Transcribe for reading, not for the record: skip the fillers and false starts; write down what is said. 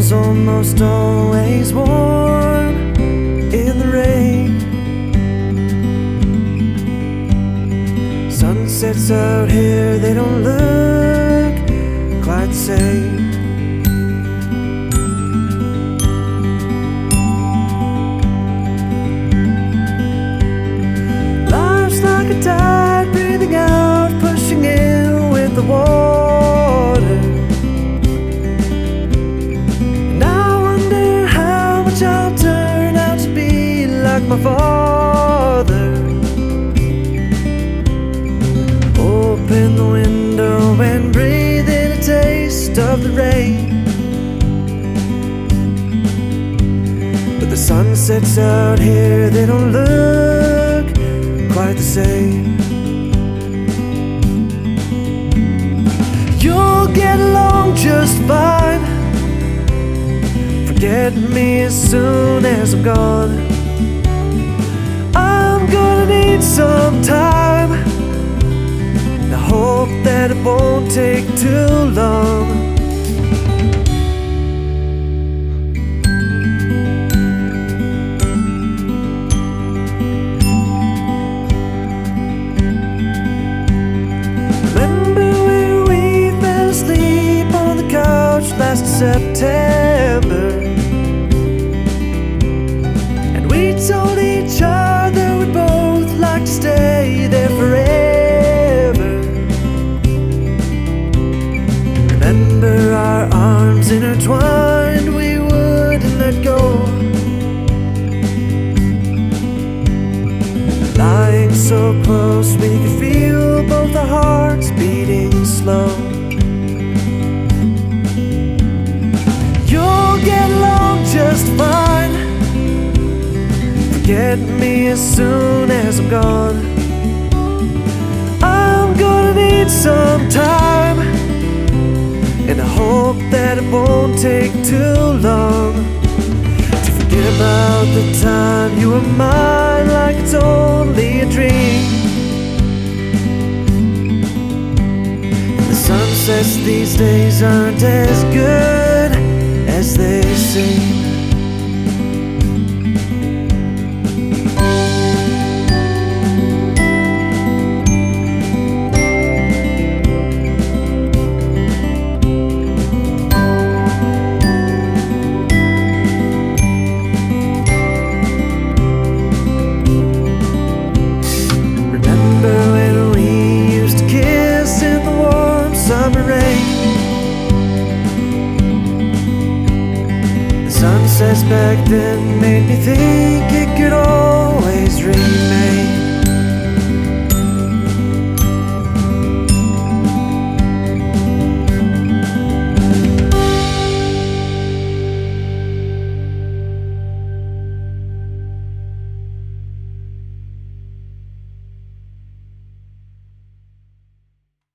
was almost always warm in the rain. Sunsets out here, they don't look quite the same. Life's like a tide, breathing out, pushing in with the water. And I wonder how much I'll turn out to be like my father. Open the window and breathe in a taste of the rain. But the sunsets out here, they don't look quite the same. You'll get along just fine. Forget me as soon as I'm gone. I'm gonna need some time. I hope that it won't take too long. Remember when we fell asleep on the couch last September, and we told each other we'd both like to stay there forever. Remember our arms intertwined, we wouldn't let go. Lying so close, we could feel both our hearts beating slow. You'll get along just fine. Forget me as soon as I'm gone. I'm gonna need some time, and I hope that it won't take too long to forget about the time you were mine like it's only a dream. And the sunsets these days aren't as good as they seem. Sunsets back then